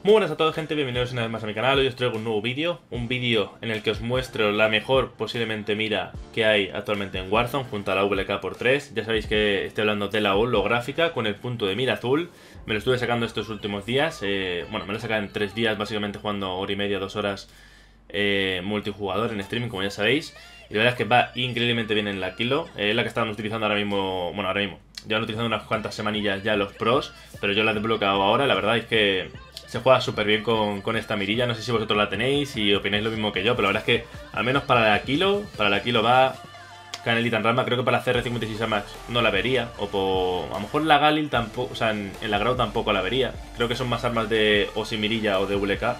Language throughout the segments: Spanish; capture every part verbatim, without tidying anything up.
Muy buenas a todos, gente, bienvenidos una vez más a mi canal. Hoy os traigo un nuevo vídeo, un vídeo en el que os muestro la mejor posiblemente mira que hay actualmente en Warzone junto a la W K por tres. Ya sabéis que estoy hablando de la holográfica con el punto de mira azul. Me lo estuve sacando estos últimos días, eh, bueno, me lo he sacado en tres días básicamente jugando hora y media, dos horas eh, multijugador en streaming, como ya sabéis. Y la verdad es que va increíblemente bien en la kilo, es eh, la que estamos utilizando ahora mismo, bueno, ahora mismo. Ya lo he utilizado unas cuantas semanillas ya los pros, pero yo la he desbloqueado ahora. La verdad es que se juega súper bien con, con esta mirilla. No sé si vosotros la tenéis y opináis lo mismo que yo, pero la verdad es que al menos para la kilo, para la kilo va Canelita en Rama. Creo que para la C R cincuenta y seis Max no la vería, o por, a lo mejor la Galil tampoco, o sea, en, en la Grau tampoco la vería. Creo que son más armas de o sin mirilla o de W K.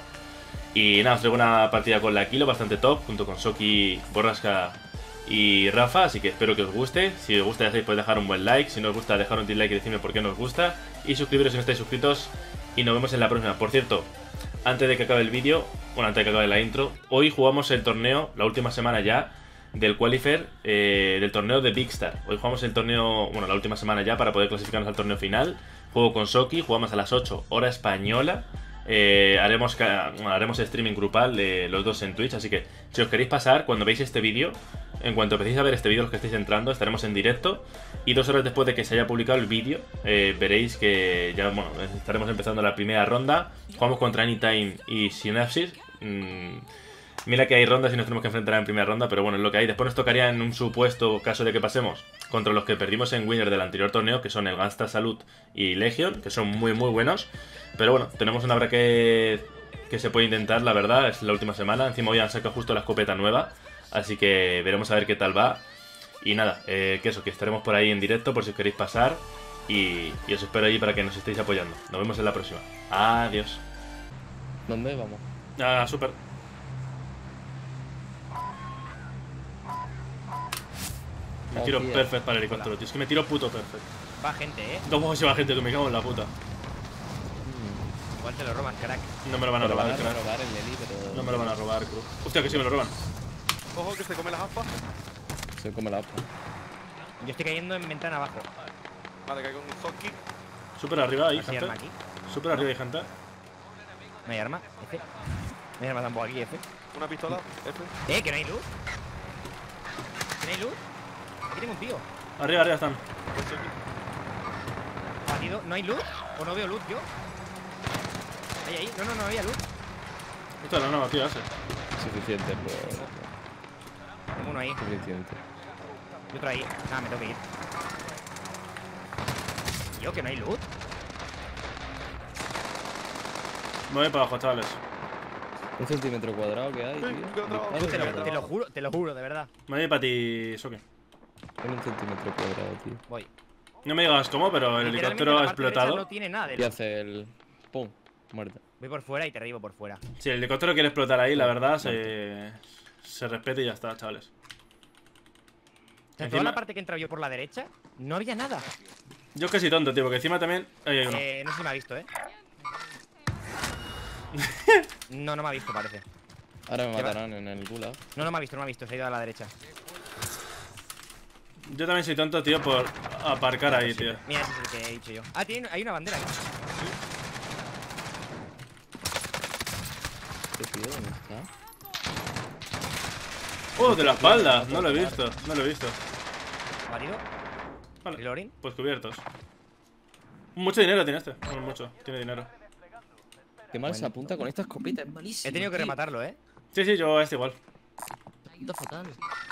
Y nada, os traigo una partida con la kilo bastante top, junto con Soki, Borrasca y Rafa, así que espero que os guste. Si os gusta, ya sabéis, podéis dejar un buen like. Si no os gusta, dejar un dislike y decirme por qué no os gusta. Y suscribiros si no estáis suscritos. Y nos vemos en la próxima. Por cierto, antes de que acabe el vídeo, bueno, antes de que acabe la intro, hoy jugamos el torneo, la última semana ya, del Qualifier, eh, del torneo de Big Star. Hoy jugamos el torneo, bueno, la última semana ya, para poder clasificarnos al torneo final. Juego con Soki, jugamos a las ocho, hora española. Eh, haremos, bueno, haremos streaming grupal de los dos en Twitch, así que si os queréis pasar, cuando veis este vídeo, en cuanto empecéis a ver este vídeo, los que estéis entrando, estaremos en directo. Y dos horas después de que se haya publicado el vídeo, eh, veréis que ya, bueno, estaremos empezando la primera ronda. Jugamos contra Anytime y Synapsis. mm, Mira que hay rondas y nos tenemos que enfrentar en primera ronda, pero bueno, es lo que hay. Después nos tocaría, en un supuesto caso de que pasemos, contra los que perdimos en Winner del anterior torneo, que son el Gangsta Salud y Legion, que son muy muy buenos. Pero bueno, tenemos una hora que, que se puede intentar, la verdad, es la última semana. Encima hoy han sacado justo la escopeta nueva, así que veremos a ver qué tal va. Y nada, eh, que eso, que estaremos por ahí en directo por si os queréis pasar. Y, y os espero ahí para que nos estéis apoyando. Nos vemos en la próxima. Adiós. ¿Dónde vamos? Ah, súper. Me tiro Hostia. perfect para el helicóptero, tío. Es que me tiro puto perfect. Va gente, eh. Dos juegos se va gente, tú me cago en la puta. Igual te lo roban, crack. No me lo van a Pero robar, van a crack. robar el heli, pero... No me lo van a robar, cruz. Hostia, que sí me lo roban. Ojo que se come las aspas. Se come la aspa. Yo estoy cayendo en ventana abajo. Vale, caigo en un hockey. Súper arriba ahí, ¿No hay gente. arma aquí? Súper arriba hay gente. ¿No hay arma? F. No hay arma tampoco aquí, F. Una pistola. F. Eh, que no hay luz. ¿Que no hay luz? Aquí tengo un tío. Arriba, arriba están. Batido. ¿No hay luz? ¿O no veo luz yo? ¿Hay ahí? No, no, no había luz. Esto no, no, tío, hace. Suficiente, pero... Tengo uno ahí. Suficiente. Y otro ahí. Nada, me tengo que ir. Tío, que no hay luz. Me voy para abajo, chavales. Un centímetro cuadrado que hay, tío. Yo te lo, te lo juro, te lo juro, de verdad. Me voy para ti, Soki. En un centímetro cuadrado, tío. Voy. No me digas cómo, pero el Literalmente helicóptero la ha parte derecha explotado. No tiene nada de Y luz. hace el... ¡Pum! Muerta. Voy por fuera y te revivo por fuera. Si el helicóptero quiere explotar ahí, la verdad, se, se respete y ya está, chavales. O sea, Encima- toda la parte que he entrado yo por la derecha, no había nada. Yo es que soy tonto, tío, porque encima también... Ahí hay uno. Eh, no sé si me ha visto, eh. No, no me ha visto, parece. Ahora me ¿Qué va? matarán en el gulag. No, no me ha visto, no me ha visto, se ha ido a la derecha. Yo también soy tonto, tío, por aparcar ahí, tío. Mira, ese es el que he dicho yo. Ah, tiene, hay una bandera aquí. ¿Qué tío? ¿Dónde está? ¡Oh, de la espalda! No lo he visto, no lo he visto. ¿Batido? Vale, ¿Reloading? pues cubiertos. Mucho dinero tiene este. No mucho, tiene dinero. Qué mal se Bueno. apunta con esta escopeta, es malísimo. He tenido que tío. rematarlo, eh. Sí, sí, yo a este igual. Ha ido fatal.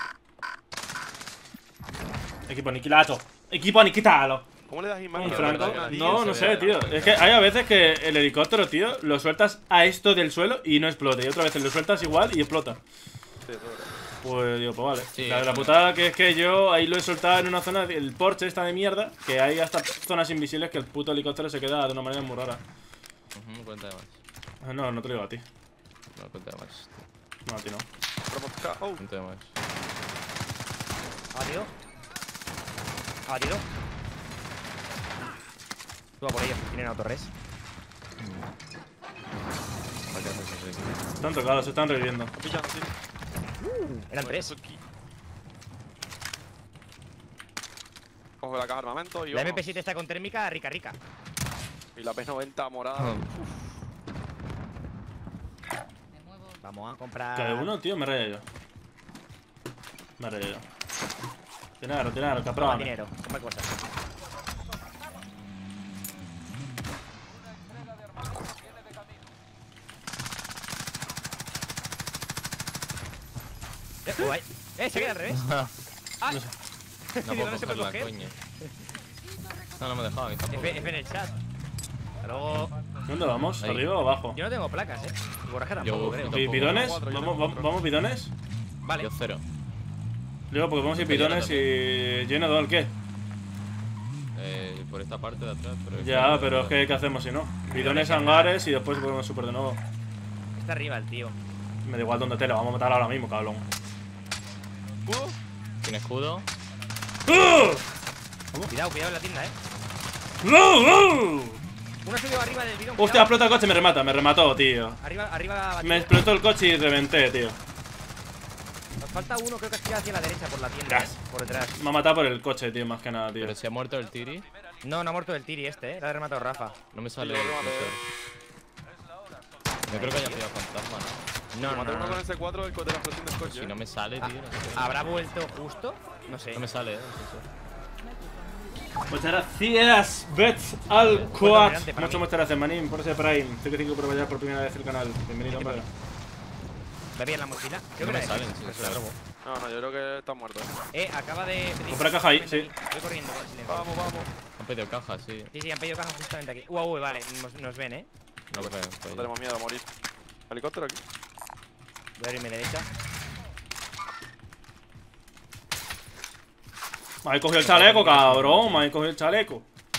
Equipo aniquilado. Equipo aniquilado. ¿Cómo le das Un imagen? franco. Una tía, No, se no ve sé, la- tío. Es que hay a veces que el helicóptero, tío, lo sueltas a esto del suelo y no explota. Y otra vez lo sueltas igual y explota. Sí, eso es verdad. Pues digo, pues vale. Sí, la, la eso putada que es que yo ahí lo he soltado en una zona, el Porsche esta de mierda, que hay hasta zonas invisibles que el puto helicóptero se queda de una manera muy rara. Ujú, cuenta de más. Ah, No, no te lo digo a ti. No, cuenta de más. No, a ti no. Provoca- Oh, Cuenta de más. ¿Batido? ¿Batido? Tú va por ellos, tienen autorres. ¿Para qué haces eso aquí? Están tocados, se están reviviendo. pillando, sí. Eran tres. Aquí. Cojo la caja de armamento y La vamos. M P siete está con térmica rica rica. Y la P noventa morada. Ah. Uf. Vamos a comprar. Cada uno, tío, me rayé yo. Me rayé yo. Dinero, dinero, Toma cabrón. dinero, toma cosas. Eh, guay. Eh, se queda al revés. Ah, No sé. No Digo, puedo no se puede cogerla, coger. coño. No, no me he dejado a mí tampoco. F, F en el chat. Hasta luego. ¿Dónde vamos? Ahí. ¿Arriba o abajo? Yo no tengo placas, eh. Y Borraja Yo- tampoco, creo. yo- ¿Y tampoco. bidones? Cuatro, yo ¿Vamos, tengo vamos, cuatro. vamos bidones? Vale. Yo cero. Digo, porque vamos a ir Yo bidones y... ¿Lleno de qué? Eh, por esta parte de atrás, pero... Ya, pero es que ¿qué hacemos si no? Bidones, hangares y después volvemos super de nuevo. Está arriba el tío. Me da igual dónde te lo vamos a matar ahora mismo, cabrón. ¿Escudo? Sin escudo. Cuidado, cuidado en la tienda, eh. Uno subió arriba del bidón. Hostia, cuidado. explota el coche, me remata, me remató, tío. Arriba, arriba. Me explotó el coche y reventé, tío. Nos falta uno, creo que ha tirado hacia la derecha por la tienda. Gas. eh, Por detrás. Me ha matado por el coche, tío, más que nada, tío. Pero si ha muerto el Tiri, No, no ha muerto el Tiri este, eh. La ha rematado Rafa. no me sale Sí, el yo lo maté. sensor. Yo creo que haya pillado fantasma, ¿no? No, Maté no, uno no. con ese cuatro, el de la explosión del coche. Si no me sale, tío, no sé qué. ¿Habrá vuelto justo? No sé. No me sale, eh, el sensor. Muchas gracias, Bets al Bueno, Quad. adelante, para Muchas mí. muchas gracias, Manín, por ese Prime. cinco cinco cinco por vaya por primera vez el canal. Bienvenido, hombre. ¿Ve bien la mochila? Creo No que me era salen, ese, sí, pero se la claro. robó. No, no, yo creo que está muerto. Eh, acaba de pedir. Compra caja ahí, sí. Estoy corriendo con el silencio. Vamos, vamos. Han pedido caja, sí. Sí, sí, han pedido caja justamente aquí. Uy, uy, vale, nos, nos ven, eh. No creo. No tenemos miedo a morir. Helicóptero aquí. Voy a irme derecha. Me habéis cogido el chaleco, cabrón. Me habéis cogido el chaleco.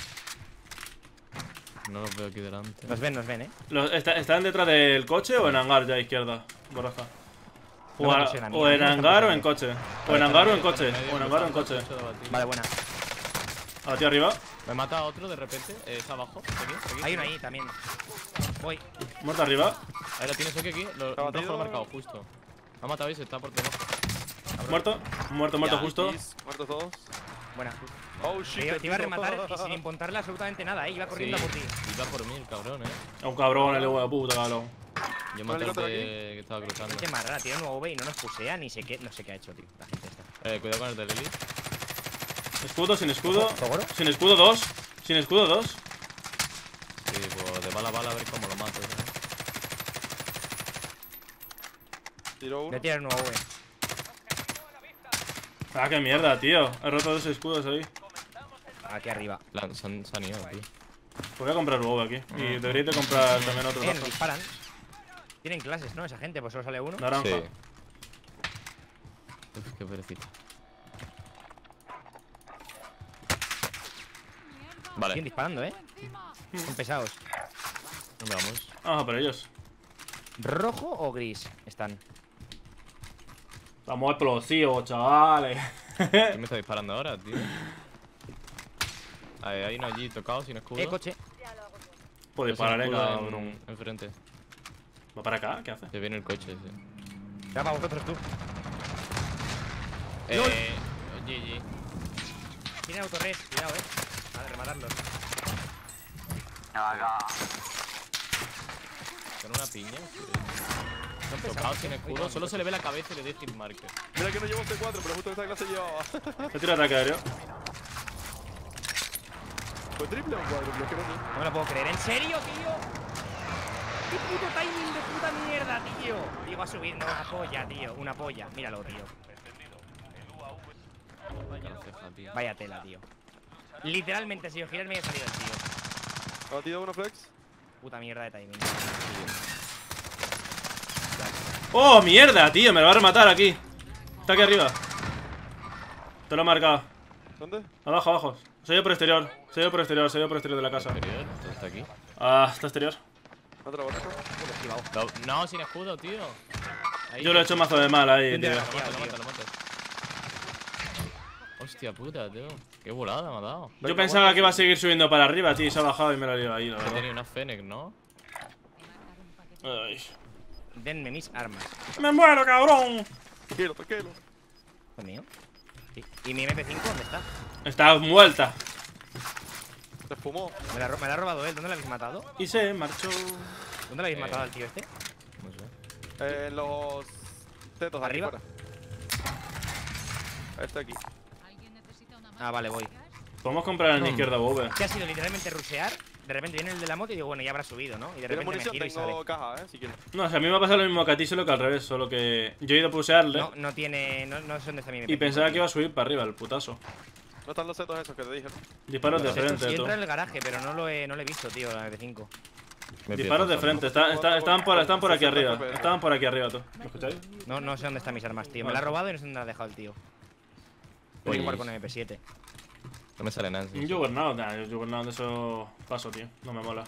No los veo aquí delante. Nos ven, nos ven, eh. Los- está- ¿Están detrás del coche o en hangar ya a izquierda? Borraja. O, No me a- pusieron a mí, o a mí en no me hangar o pusieron. en coche. O en hangar o en coche. O en hangar o en coche. Vale, buena. A ti arriba. Me mata otro de repente. Eh, está abajo. Aquí, aquí. Hay uno ahí también. Voy. Muerto arriba. Ahí lo tienes aquí, aquí. Lo, ¿Está rojo batido? lo he marcado justo. Me ha matado y se está por debajo. Muerto. Muerto, muerto Ya, justo. Is, muertos todos. Buena. Oh, Te shit. iba, te iba a tío. rematar y sin importarle absolutamente nada, eh. Iba corriendo Sí, a por ti. iba por mí el cabrón, eh. A un cabrón, el hijo de puta, cabrón. Yo maté al helicóptero de- aquí? que estaba cruzando. Gente más rara, tiene un nuevo B y no nos pusea ni sé qué. No sé qué ha hecho, tío. La gente esta. Eh, cuidado con el del elite. Escudo, sin escudo. ¿Seguro? Sin escudo dos. Sin escudo dos. Sí, pues de bala a bala a ver cómo lo mato. ¿eh? Tiro Voy uno. a tirar un nuevo B. Ah, qué mierda, tío. He roto dos escudos ahí. Aquí arriba. La- se, han, se han ido, tío. Pues voy a comprar huevo aquí. Y deberíais de comprar también otro Eh, nos brazo. disparan. Tienen clases, ¿no? Esa gente, pues solo sale uno. Naranja. Sí. Uf, qué perecita. Vale, Siguen disparando, ¿eh? Son pesados. vamos. Ah, por ellos. ¿Rojo o gris están? Vamos explosivos, chavales. ¿Quién me está disparando ahora, tío? Ahí, hay uno allí tocado sin escudo. Eh, coche. Pues Sin dispararé, escudo en- cabrón. Enfrente. ¿Va para acá? ¿Qué hace? Se viene el coche, sí. Ya para vosotros tú. Eh, G G. Tiene autorres, cuidado, eh. A rematarlos. Con una piña. sí. Son Tocado pesados. sin eh. escudo. Uy, Solo se le ve la cabeza y le doy hit marker. Mira que no llevo C cuatro, pero justo esta clase llevaba. He tirado ataque aéreo. ¿Fue triple o cuádruple? Es que no sé. No me lo puedo creer. ¿En serio, tío? ¡Qué puto timing de puta mierda, tío! Digo a subir, no, una polla, tío. Una polla. Míralo, tío. Vaya la ceja, tío. Vaya tela, tío. Literalmente, si yo girarme, he salido el tío. ¿Ha batido uno flex? Puta mierda de timing. ¡Oh, mierda, tío! Me lo va a rematar aquí. Está aquí arriba. Te lo he marcado. ¿Dónde? Abajo, abajo. Soy yo por exterior. Soy yo por exterior. Soy yo por exterior de la casa. Exterior, entonces está aquí. Ah, está exterior. Otra borracha. No, no, sin escudo, tío. Ahí. Yo lo he hecho mazo de mal ahí, ¿Dónde tío. va? Lo mato, lo mato, lo mato. Hostia puta, tío. Qué volada me ha dado. Yo pensaba que iba a seguir subiendo para arriba, tío. Y se ha bajado y me lo ha liado ahí, la Que verdad. tenía una Fennec, ¿no? Ay. Denme mis armas. ¡Me muero, cabrón! Tranquilo, tranquilo. ¿Es mío? Sí. ¿Y mi M P cinco dónde está? Está muerta. Se esfumó. Me la, ro- me la ha robado él. ¿Dónde la habéis matado? Y se marchó. ¿Dónde la habéis Eh. matado al tío este? No sé. Eh, los tetos de aquí ¿Arriba? fuera. Este aquí. Ah, vale, voy. Podemos comprar en la No. izquierda, Bobe. Que ha sido literalmente rushear. De repente viene el de la moto y digo, bueno, ya habrá subido, ¿no? Y de ¿Tienes repente me munición? giro y sale. Tengo caja, eh, si quieres. No, o sea, a mí me ha pasado lo mismo que a ti, solo que al revés. Solo que yo he ido a pusearle No, no tiene. No, no sé dónde está mi M P y cinco, pensaba que tío. iba a subir para arriba, el putazo. No están los setos esos que te dije, ¿no? Disparos de Claro. Esto frente, sí tú. entra en el garaje, pero no lo he, no lo he visto, tío, la M P cinco. Me Disparos de pierdo, frente. Está, está- estaban, por, estaban por aquí arriba. sesenta F P S. Estaban por aquí arriba, tú. ¿Me escucháis? No, no sé dónde están mis armas, tío. Me Vale. la ha robado y no sé dónde la ha dejado el tío. Voy a Oye. jugar con M P siete. No me sale nada. Un Juggernaut, nah, yo Juggernaut de eso paso, tío. No me mola.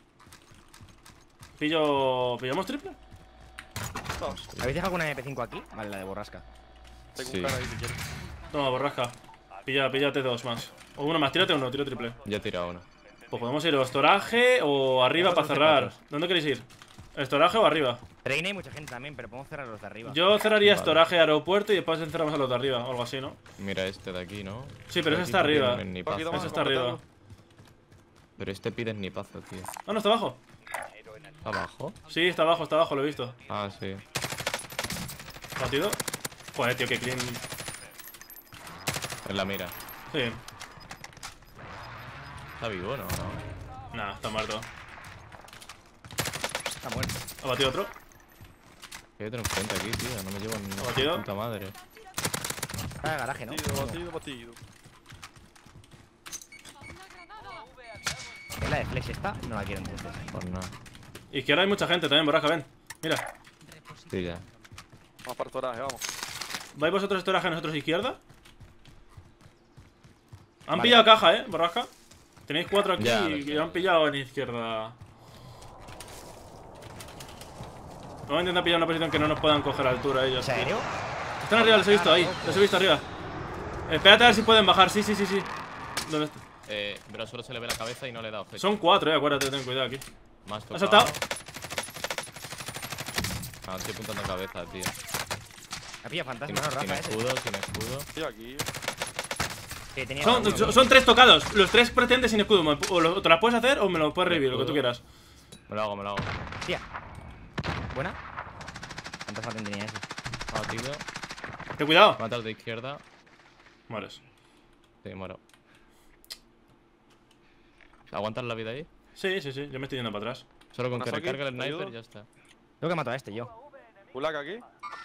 Pillo. ¿Pillamos triple? Dos. ¿Habéis dejado alguna M P cinco aquí? Vale, la de borrasca. Tengo Sí. un cara ahí si quieres. Toma, borrasca. Pilla, píllate dos más. O uno más, tírate uno, tiro triple. Ya he tirado uno. Pues podemos ir o estoraje o arriba para cerrar. ¿Dónde queréis ir? ¿Estoraje o arriba? Reina hay mucha gente también, pero podemos cerrar los de arriba. Yo cerraría Vale. estoraje aeropuerto y después encerramos a los de arriba o algo así, ¿no? Mira este de aquí, ¿no? Sí, pero ese Este está aquí no arriba. tiene ni Aquí, pazo. toma, Ese está cómprate arriba. algo. Pero este pide ni pazo, tío. Ah, no, está abajo. ¿Abajo? Sí, está abajo, está abajo, lo he visto. Ah, sí. ¿Batido? Joder, tío, qué clean. En la mira. Sí. ¿Está vivo, no? No. Nah, está muerto. Está muerto. ¿Ha batido otro? ¿Qué hay otro enfrente aquí, tío? No me llevo ni ¿Ha batido? puta madre. Está en el garaje, ¿no? Batido, batido, batido. ¿Es la de Flex esta? No la quiero entonces. Pues nada. Izquierda hay mucha gente también, borraja, ven. Mira. Sí, ya. Vamos para el toraje, vamos. ¿Vais vosotros estoraje, nosotros izquierda? Han Vale. pillado caja, eh, borraja. Tenéis cuatro aquí Ya, lo y sé. han pillado en izquierda. Vamos a intentar pillar una posición que no nos puedan coger a altura ellos. ¿En serio? Están arriba, los he visto ahí. Los he visto arriba. Espérate a ver si pueden bajar. Sí, sí, sí, sí. ¿Dónde está? Eh, pero solo se le ve la cabeza y no le he dado flecha. Son cuatro, eh, acuérdate, ten cuidado aquí. Más ¿Ha tocado. saltado? Ah, estoy apuntando cabeza, tío. Ha pillado Sin, fantasma, ¿no, sin Rafa? Ese. escudo, sin escudo. Estoy aquí. Que tenía Son, uno, son, son tres tocados. Los tres pretenden sin escudo. Me- O lo- te las puedes hacer o me lo puedes revivir, lo que tú quieras. Me lo hago, me lo hago. Tía. ¿Buena? Fantasma tenía ese. Batido. Ten cuidado. Mata al de izquierda. Mueres. Sí, muero. ¿Aguantas la vida ahí? Sí, sí, sí. Yo me estoy yendo para atrás. Solo con que ¿Paso aquí? recargue el ¿Te sniper ayudo? ya está. Tengo que matar a este yo. Gulag aquí.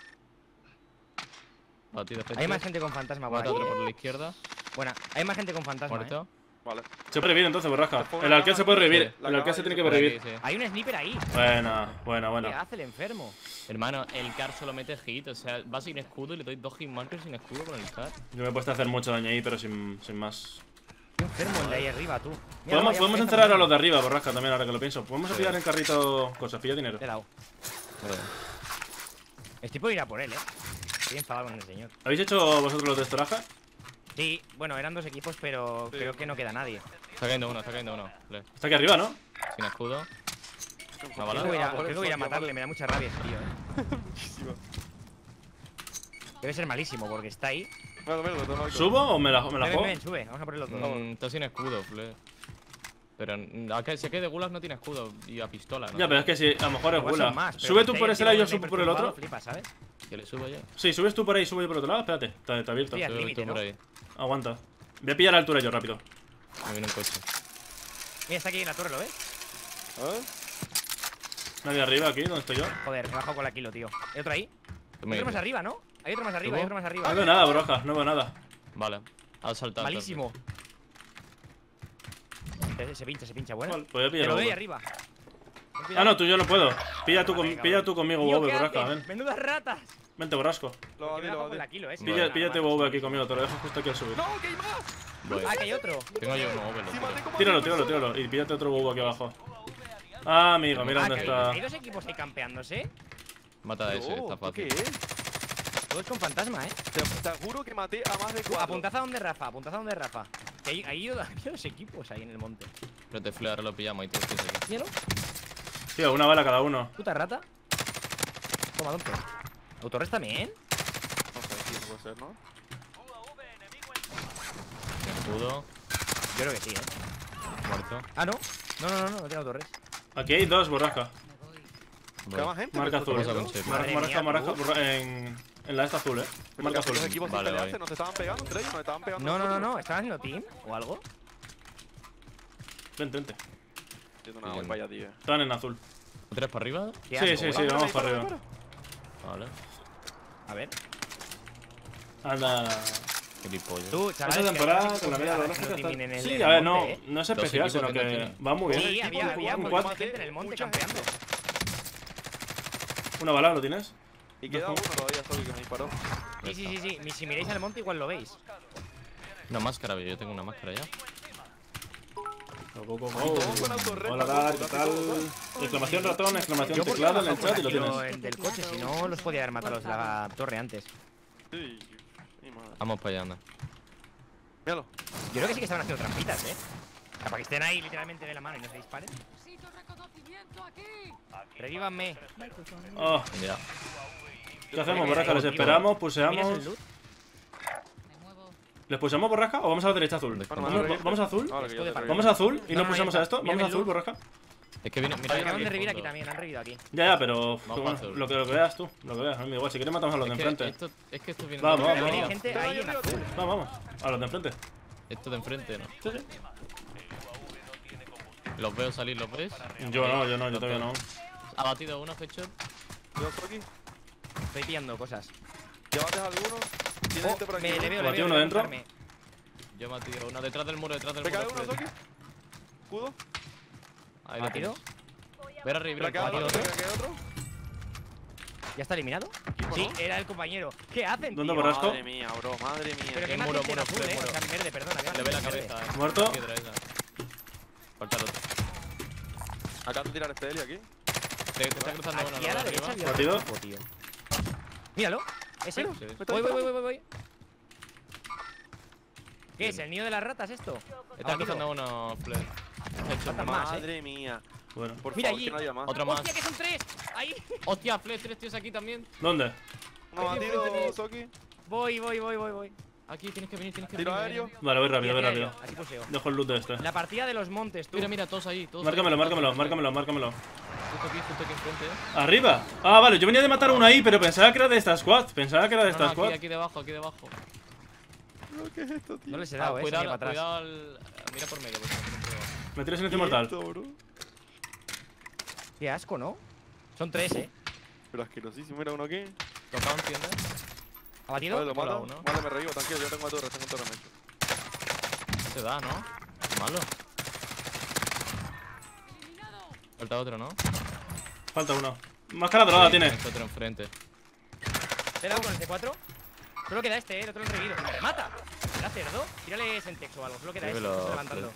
Batido, Hay más gente con fantasma por Mata aquí. otro por la izquierda. Buena. Hay más gente con fantasma, ¿eh? Muerto. Vale. Se puede revivir entonces, borrasca. Te pongo El la alquel se caja puede aquí. revivir. La El alquel caja se ahí tiene que Por aquí, revivir. sí. Hay un sniper ahí. Buena, buena, ¿Qué buena. hace el enfermo? Hermano, el car solo mete hit. O sea, va sin escudo y le doy dos hitmarkers sin escudo con el car. Yo me he puesto a hacer mucho daño ahí, pero sin, sin más. Qué enfermo el de ahí arriba, tú. Mira, Podemos, vaya, podemos ya encerrar está a los de arriba, borrasca, también, ahora que lo pienso. Podemos Sí. pillar en carrito cosas, pilla dinero. De lado. Joder. Estoy por ir a por él, eh. Estoy enfadado con el señor. ¿Habéis hecho vosotros los de estoraje? Sí, bueno, eran dos equipos, pero Sí. creo que no queda nadie. Está cayendo uno, está cayendo uno. Le- Está aquí arriba, ¿no? Sin escudo. Una Creo bala. que voy a, ir a- Ah, por creo que eso, voy a ir a tío, matarle, vale. me da mucha rabia ese tío, eh. Muchísimo. Debe ser malísimo porque está ahí. Bueno, mira, lo tengo aquí. ¿Subo o me la, me la Ven, juego? ven, ven, sube, vamos a por el otro. Mm, está sin escudo, fle. Pero mm, a que sé que de gulag no tiene escudo y a pistola, ¿no? Ya, pero es que si a lo mejor es Igual son gula. más, pero Sube este tú ahí por el ese tío lado y yo con subo sniper por el tumbado, otro. flipa, ¿sabes? Que le subo yo. Sí, subes tú por ahí y subo yo por el otro lado. Espérate, está, está abierto. Sí, al Sube límite, tú ¿no? por ahí. Aguanta. Voy a pillar a altura yo, rápido. Me viene un coche. Mira, está aquí en la torre, ¿lo ves? ¿Eh? Nadie arriba aquí, ¿dónde estoy yo? Joder, me he bajado con la kilo, tío. ¿Hay otro ahí? Tú me Hay otro más dices. arriba, ¿no? Hay otro más arriba, ¿Subo? hay otro más arriba. No veo nada, borraja, no veo nada. Vale. Ha saltado. Malísimo. Se, se pincha, se pincha, bueno. Vale, pues voy a Te pillar lo a doy Bobe. arriba. Ah, no, tú yo no puedo. Pilla tú, con- Venga, pilla vale. tú conmigo, Tío, Bobe, ¿qué borrasca, haces? ven. ¡Menudas ratas! Vente, borrasco. Lo Que batí, me lo bajo con batí. la kilo, eh. Pilla, Vale. píllate Bobe aquí conmigo, te lo dejo justo aquí al subir. ¡No, que hay más! Voy. Ah, que hay otro. Tengo yo uno, over, lo Si tiro. maté como a Tíralo, diez tíralo, personas. tíralo. Y píllate otro Bobe aquí abajo. Ah, amigo, mira Ah, dónde que hay, está. hay dos equipos ahí campeándose. Mata a ese, No, está ¿tú fácil. ¿Qué es? Todos con fantasma, eh. Te, te juro que maté a más de cuatro. Apuntad a donde Rafa, apuntad a donde Rafa. Que hay, hay, hay dos equipos ahí en el monte. Pero te fle, ahora lo pillamos y tú estás aquí. ¿Míralo? Tío, una bala cada uno. Puta rata. Toma, tonto. ¿Autorres también? No sé, tío, no puede ser, ¿no? Sin escudo. Yo creo que sí, eh. Muerto. Ah, no. No, no, no, no, no tiene autorres. Aquí hay dos, borrasca. Queda más gente. Marca pero azul. todo Vamos a esto. conseguir. Marca, Madre marca, mía, marca, tú. borra- en, en la esta azul, eh. Pero Marca que azul. los equipos Vale, sin pelearse, vale. nos estaban pegando entre ellos, nos estaban pegando. No, no, no, nosotros. no. ¿Estaban haciendo team o algo? Vente, vente. Yo no, Sí, voy yo para allá, tío. Estaban en azul. ¿Tres para arriba? Qué Sí, asco, sí, ¿eh? sí, vamos para arriba. Vale. A ver. Anda. Gilipollas. Tú, Esta chavales, temporada que con la habéis media conseguido lógica hacer teaming en está... el- Sí, en a el ver, no, monte, ¿eh? no es Dos especial, equipos sino que no que tienen. va muy bien. Sí, había, había Un mucha cuatro. gente en el monte Mucha campeando. Una bala, ¿lo tienes? Y queda Ojo. uno todavía, solo que me disparó. Sí, sí, sí, sí. Si miráis al monte igual lo veis. Una máscara, yo tengo una máscara ya. Go, go, go, go. todos con autorreta, Hola, todos, Dar, ¿qué casi tal? todos. Exclamación ratón, exclamación Yo porque teclado en el bajo con chat y lo aquello tienes. en- del coche, si no los podía haber matado los de la torre antes. Sí. Y madre. Vamos para allá, anda. Míralo. Yo creo que sí que estaban haciendo trampitas, eh. O sea, para que estén ahí literalmente de la mano y no se disparen. Revívanme. Oh, Ya. ¿qué hacemos, Ahí, borrasca? ahí, ¿Les tío. esperamos? ¿Miras ¿Puseamos? el loot? ¿Les pusemos borrasca o vamos a la derecha azul? Bueno, ¿Vamos, madre, vamos a azul? Ahora que yo te Esto de revivo. ¿Vamos a azul y No, no no, pulsamos ya a está. esto? Mira ¿Vamos a el azul, loot. borrasca? Es que viene, mira, Acaban aquí de al revivir aquí fondo. también, han revivido aquí. Ya, ya, pero Vamos bueno, azul. lo que, lo que veas tú, lo que veas, a mí me da igual. Si quieres matamos a los de Es que enfrente. esto, es que esto viene Vamos, de vamos, Pero hay vamos. gente Pero ahí ahí en arriba, azul. Vamos, vamos, a los de enfrente. Esto de enfrente, ¿no? Sí, sí. Los veo salir, ¿los ves? Yo no, yo no, yo todavía no. Ha batido uno, headshot. Yo estoy aquí. Estoy pillando cosas. ¿Llevaste alguno? ¿Tiene Oh, gente por aquí? me le veo, le ¿Batió veo. uno le veo dentro? buscarme. Yo he batido uno detrás del muro, detrás del ¿Me muro. cae uno, Fred. Soki? ¿Escudo? Ahí lo ¿Batido? tienes. Ver arriba, ¿Me cae batido otro? otro. ¿Me cae otro? ¿Ya está eliminado? Sí, era el compañero. ¿Qué hacen, ¿Dónde tío? borrasco? Madre mía, bro, madre mía. Pero que El más muro, gente en muro, azul, Fred, eh. O muro. sea, en verde, perdona. que Le ve la más gente en cabeza, verde. eh. Muerto. Piedra esa. Falta el otro. Acá de tirar este Eli aquí. Te, te está cruzando uno, Aquí a la ¿no? derecha Arriba. había ¿Batido? otro tipo, tío. Míralo. Ese. Mira, Sí. me está Voy, voy, voy, disparando. voy, voy. ¿Qué es? ¿El nido de las ratas esto? Está cruzando uno, Fred. Headshot. Faltan más, eh. Madre mía. Bueno. Por Mira favor, allí. que no haya más. Otro más. ¡Hostia, que son tres! ¡Ahí! Hostia, Fred, tres tíos aquí también. ¿Dónde? Uno batido, Soki. Voy, voy, voy, voy, voy. Aquí tienes que venir, tienes que Tiro venir. aéreo. venir. Vale, voy rápido, voy Mira, rápido. mira, Aquí puseo. Dejo el loot de este. La partida de los montes, tú. Mira, mira, todos ahí, todos Márcamelo, ahí. márcamelo, márcamelo, márcamelo. Justo aquí, justo aquí enfrente, eh. ¿Arriba? Ah, vale, yo venía de matar a uno ahí, pero pensaba que era de esta squad. Pensaba que era de No, esta no, squad. aquí, aquí debajo, aquí debajo. Bro, ¿qué es esto, tío? No les he Ah, dado, eh. cuidado, sigue para atrás. cuidado al... Mira por medio, porque no tienen prueba. Me tiro silencio ¿Qué es mortal. esto, bro? Qué asco, ¿no? Son tres, eh. Pero asquerosísimo, mira uno aquí. Tocado, ¿entiendes? ¿Ha batido? Vale, lo Por mato. uno. Vale, me revivo, tranquilo, yo tengo a torre, tengo torre, me echo. No te da, ¿no? Malo. Falta otro, ¿no? Falta uno. Máscara dorada Sí, tiene. tienes otro enfrente. ¿Te he dado con el C cuatro? Solo queda este, eh. El otro lo he revivido. ¡Mata! ¿Era cerdo? Tírale Sentex o algo. Solo queda este. Llévelo, Está levantando.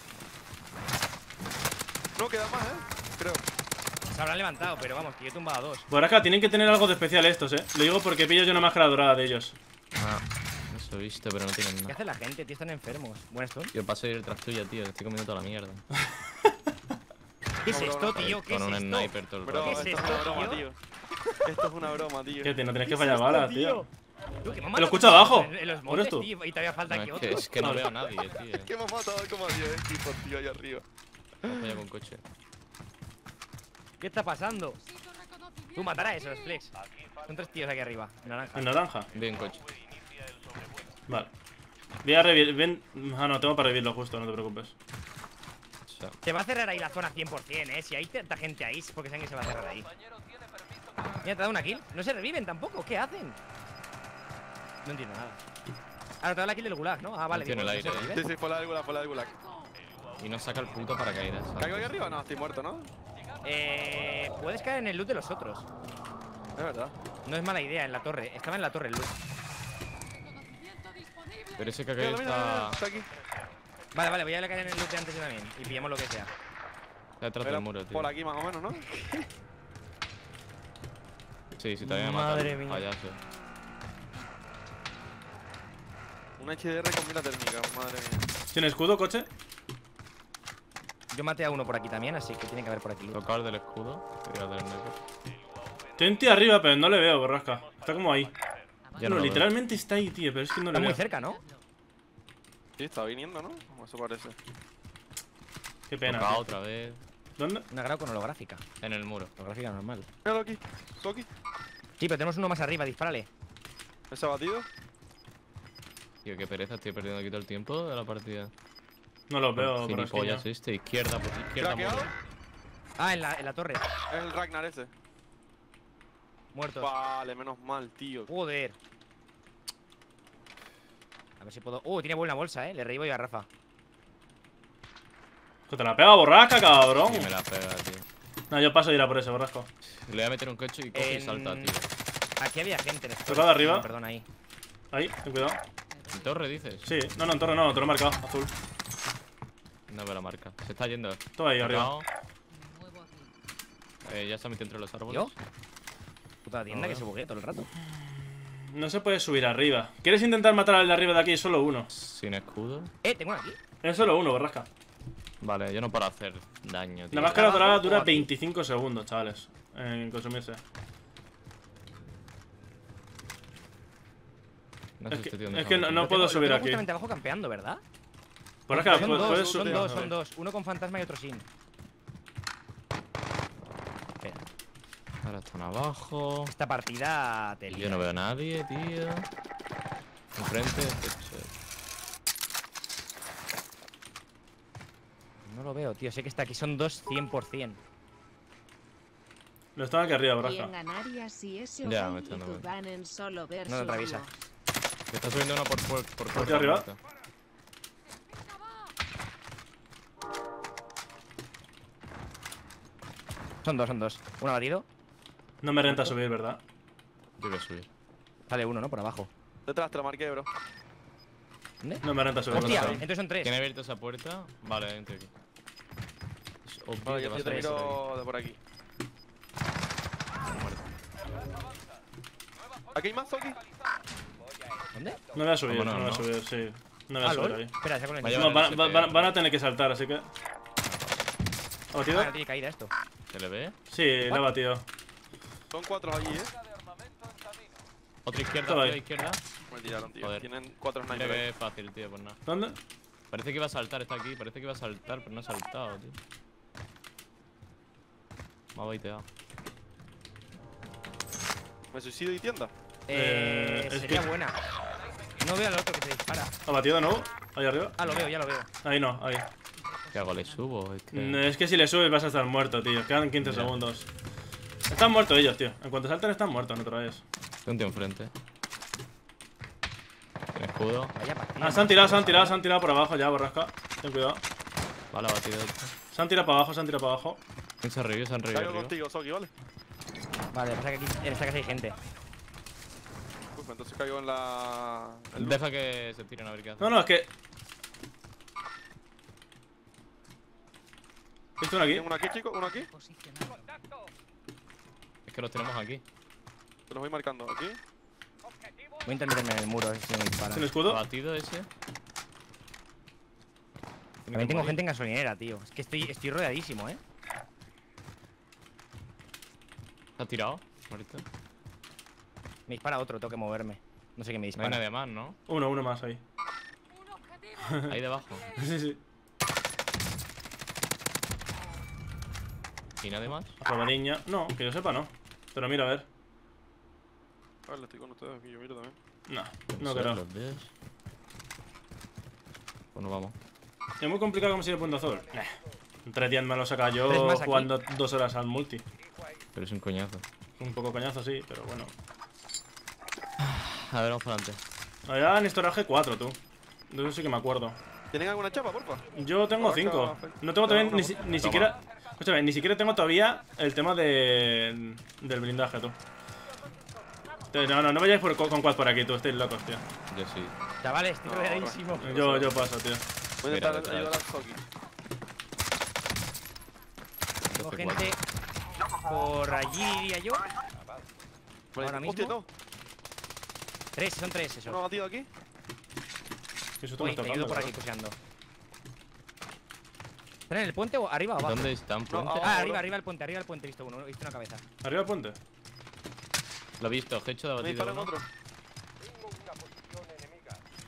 No, queda más, eh. Creo. Se habrán levantado, pero vamos, que yo he tumbado a dos. Por acá tienen que tener algo de especial estos, eh. Lo digo porque pillo yo una máscara dorada de ellos. Ah, eso he visto, pero no tienen ¿Qué nada. hace la gente, tío? Están enfermos. Buen stun. Yo paso a ir tras tuya, tío, que estoy comiendo toda la mierda. ¿Qué es No, esto, bro, tío? ¿Qué es Con un esto? sniper todo el Bro, ¿Qué rato. es esto es esto, una broma, tío? tío. Esto es una broma, tío. ¿Qué, tío? No tienes que ¿Qué fallar es balas, esto, tío. Tú, que me han Lo matado escucho abajo. En, en los ¿Eres montes, tú? tío, y todavía falta No, aquí es, otro. que, es que no veo a nadie, tío. Que hemos matado como a diez equipos, tío, ahí arriba. Vamos allá con coche. ¿Qué está pasando? Tú matarás a esos, Flex. Son tres tíos aquí arriba, en naranja. En naranja. Bien, coche. Vale. Voy a revivir. Ven. Ah, no, tengo para revivirlo justo, no te preocupes. O sea, Se va a cerrar ahí la zona cien por cien, eh. Si hay tanta gente ahí, es porque saben que se va a cerrar ahí. Mira, te ha dado una kill. No se reviven tampoco. ¿Qué hacen? No entiendo nada. Ah, no, te ha dado la kill del gulag, ¿no? Ah, vale. Tiene digo, el ¿no se aire, reviven? Sí, sí, fue la del gulag, fue la del gulag. y no saca el puto paracaídas. ¿sabes? ¿Caigo aquí arriba? No, estoy muerto, ¿no? Eh, puedes caer en el loot de los otros. Es verdad. No es mala idea, en la torre. Estaba en la torre el loot. Pero ese que Mira, acá mira, mira, está está aquí. Vale, vale, voy a caer en el loot de antes yo también. Y pillamos lo que sea. detrás Era del muro, tío. por aquí más o menos, ¿no? Sí, si te había matado. Madre mía. Payaso. Un H D R con mira térmica, madre mía. ¿Tiene escudo, coche? Yo maté a uno por aquí también, así que tiene que haber por aquí loot. Tocar del escudo. Te voy a dar el sniper. Tiene un tío arriba, pero no le veo, borrasca. Está como ahí. Ya no, no lo veo. literalmente está ahí, tío, pero es que no Está le muy veo. cerca, ¿no? Sí, está viniendo, ¿no? Como eso parece. Qué pena. Tocado tío. otra vez. ¿Dónde? Una grau con holográfica. En el muro. Holográfica normal. Míralo aquí. Tú aquí. Sí, pero tenemos uno más arriba, dispárale. ¿Ese batido? Tío, qué pereza, estoy perdiendo aquí todo el tiempo de la partida. No los veo por aquí. Gilipollas este, izquierda, pues izquierda, ¿Craqueado? muro. Ah, en la, en la torre. Es el Ragnar ese. Muertos. Vale, menos mal, tío. Joder. A ver si puedo. Uh, tiene buena bolsa, eh. Le revivo yo a Rafa. Que te la pega borrasca, cabrón. Sí, me la pega, tío. No, yo paso a ir a por ese borrasco. Le voy a meter un coche y coge y En- salta, tío. Aquí había gente en el Tocado arriba. No, perdón, ahí. Ahí, ten cuidado. ¿En torre dices? Sí, no, no, en torre no, te lo he marcado, azul. No veo la marca. Se está yendo. Todo ahí arriba. Tocado. Eh, ya se ha metido entre los árboles. ¿Yo? Puta tienda A que ver. se buguea todo el rato. No se puede subir arriba. ¿Quieres intentar matar al de arriba de aquí? Es solo uno. Sin escudo. Eh, tengo uno aquí. Es solo uno, borrasca. Vale, yo no paro hacer daño, tío. La máscara ¿Abajo dorada o dura aquí? veinticinco segundos, chavales. En consumirse. No sé Es si que, estoy donde es que estaba no, metido. no Lo puedo tengo- lo subir tengo aquí. justamente abajo campeando, ¿verdad? Borrasca, son puedes, dos, puedes son subir. dos, son dos. Uno con fantasma y otro sin. Espera. Ahora están abajo. Esta partida te Yo lía. no veo a nadie, tío. Enfrente, techo. No lo veo, tío. Sé que está aquí. Son dos cien por cien. Lo están aquí arriba, ¿Quién borrasca. ganaría si ese Ya, Ogai me y está dando tú cuenta. van en solo versus No lo atraviesa. Que está subiendo uno por por, por ¿Por aquí arriba? muerto. Son dos, son dos. Uno abatido. No me renta subir, ¿verdad? Yo voy a subir. Sale uno, ¿no? Por abajo. Detrás te lo marqué, bro. ¿Dónde? No me renta subir. Hostia, borrasca. entonces son tres. ¿Quién ha abierto esa puerta? Vale, entre aquí. Es obvio Vale, que yo, va a yo te salir por miro de por aquí. aquí. Muerto. ¿Aquí hay más, Zoki? ¿Dónde? No voy a subir, Vámonos, no voy a ¿no? subir, sí. No voy a Ah, subir lol. ahí. Espera, saco el Vaya, No, vale, van, sí, van- sí. van- van a tener que saltar, así que. ¿Abatido? Ah, no tiene caída esto. ¿Se le ve? Sí, le he batido. Son cuatro allí, eh. Otra izquierda, Todo tío, ahí. izquierda. Me tiraron, tío. Joder. Tienen cuatro Mira snipers. que es fácil, tío, pues nada. ¿Dónde? Parece que iba a saltar, está aquí. Parece que iba a saltar, pero no ha saltado, tío. Me ha baiteado. ¿Me suicido y tienda? Eh, Eh, es sería que- buena. No veo al otro que se dispara. ¿Abatido de nuevo? Ahí arriba. Ah, lo veo, ya lo veo. Ahí no, ahí. ¿Qué hago? ¿Le subo? Es que... Mm, Es que si le subes vas a estar muerto, tío. Quedan quince Ya. segundos. Están muertos ellos, tío. En cuanto salten están muertos, no te vayas. Tengo un tío enfrente. Tiene escudo. Vaya partida. Ah, se han tirado, se han tirado, se han tirado por abajo ya, borrasca. Ten cuidado. Vale, batido otro. Se han tirado para abajo, se han tirado para abajo. ¿Quién se ha reído? Se han reído Caigo arriba. contigo, Zoki, ¿vale? Vale, pasa que aquí en esta casa hay gente. Uf, entonces caigo en la... el luz. Deja que se tiren a ver qué hacen. No, no, es que. ¿Viste uno aquí? Tengo uno aquí, chico, uno aquí. Es que los tenemos aquí. Te los voy marcando. Aquí. Voy a intentar meterme en el muro, a ver si me disparan. ¿Sin escudo? Batido ese. Tiene También que tengo morir. gente en gasolinera, tío. Es que estoy, estoy rodeadísimo, eh. ¿Se ha tirado? Muerto. Me dispara otro, tengo que moverme. No sé qué me No hay dispara. nadie más, ¿no? Uno, uno más ahí. Ahí debajo. Sí, sí. ¿Y nadie más? Prueba niña. No, que yo sepa, no. Pero mira, a ver. A ver, estoy con ustedes aquí, yo miro también. No, no sé, creo. los ves. Bueno, vamos. Es muy complicado conseguir el punto azul. Nah. En tres días me lo saca ¿Tres yo más aquí? jugando dos horas al multi. Pero es un coñazo. Un poco coñazo, sí, pero bueno. A ver, vamos para adelante. Había Néstor G cuatro, tú. De eso sí que me acuerdo. ¿Tienen alguna chapa, porfa? Yo tengo Borrasca, cinco. fe- No tengo todavía Toma, ni, si- toma. ni siquiera. Escúchame, ni siquiera tengo todavía el tema de. Del blindaje, tú. Entonces, No, no, no vayáis por, con quad por aquí, tú. Estáis locos, tío. Yo sí. Chavales, estoy No, rodeadísimo. Yo, yo paso, tío. Voy a Mira, intentar detrás. ayudar al Zoki. Tengo doce, gente por allí, diría yo. Vale, Ahora hostia, mismo. no. Tres, son tres esos. Uno batido aquí. Que eso tú me Voy, te estás ayudo dando, por aquí cabrón. puseando. ¿Están en el puente o arriba o abajo? ¿Dónde están? Puente? abajo. Ah, bro. arriba, arriba el puente, arriba el puente, he visto uno, he visto una cabeza. Arriba el puente. Lo he visto, hecho de Me batido. disparan uno. otro.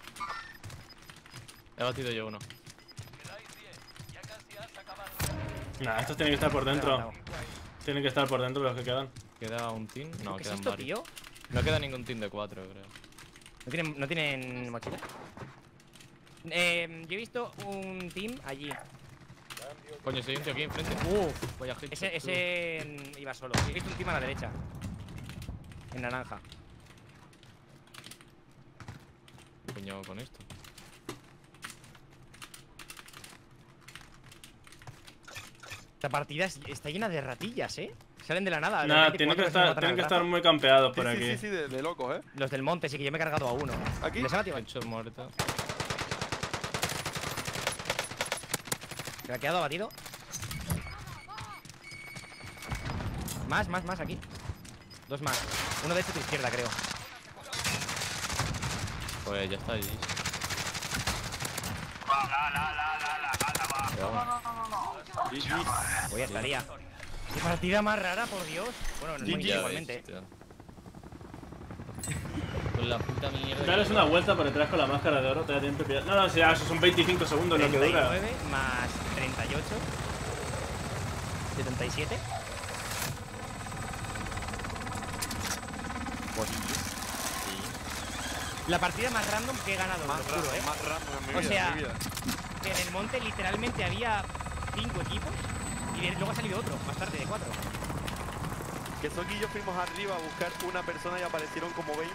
He batido yo uno. Nah, estos tienen que estar por dentro. Tienen que estar por dentro los que quedan. ¿Queda un team? No, ¿Qué es quedan esto, varios. tío? No queda ningún team de cuatro, creo. ¿No tienen, ¿no tienen mochila? Eh, yo he visto un team allí. Coño, si hay un tío aquí enfrente. Uf, Vaya hit. ese, ese mm, iba solo. He visto un team a la derecha. En naranja. Coño, con esto. Esta partida es- está llena de ratillas, ¿eh? Salen de la nada. de Nada, repente tienen que cuatro se estar, matan tienen al que brazo. estar muy campeados Sí, por sí, aquí. sí, sí, de, de locos, eh. Los del monte, sí que yo me he cargado a uno. Aquí. ¿Les ha batido? Hecho muerto. ¿Se ha quedado abatido? Más, más, más aquí. Dos más. Uno de hecho a tu izquierda, creo. Pues ya está allí. G G. Pues ya estaría. Qué partida más rara, por Dios. Bueno, no es muy G G. Ya igualmente. ves, tío. Con la puta mierda. Dales que una lleva. vuelta por detrás con la máscara de oro, te da tiempo de pillar. No, no, si ya, eso son veinticinco segundos lo que treinta y dura. nueve más treinta y ocho. setenta y siete. La partida más random que he ganado, Más lo juro, random, ¿eh? más random en mi O vida, sea, en mi vida. Que en el monte literalmente había cinco equipos y de- luego ha salido otro, más tarde, de cuatro. Que Soki y yo fuimos arriba a buscar una persona y aparecieron como veinte.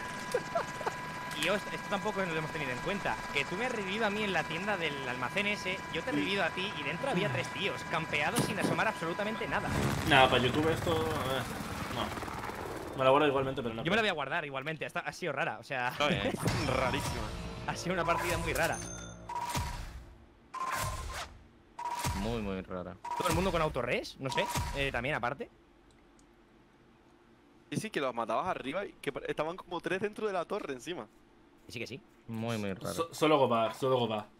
Y os- esto tampoco lo hemos tenido en cuenta. Que tú me has revivido a mí en la tienda del almacén ese, yo te he revivido a ti y dentro había tres tíos, campeados sin asomar absolutamente nada. Nada, para YouTube esto. eh, no. Me la guardo igualmente, pero no. Yo me la voy a guardar igualmente, esta ha sido rara, o sea, Joder. Rarísima. ha sido una partida muy rara. Muy, muy rara. Todo el mundo con autorres, no sé, eh, también aparte. Sí, sí, que los matabas arriba y que estaban como tres dentro de la torre encima. Sí que sí. Muy, muy rara. So- solo Gopar, solo Gopar.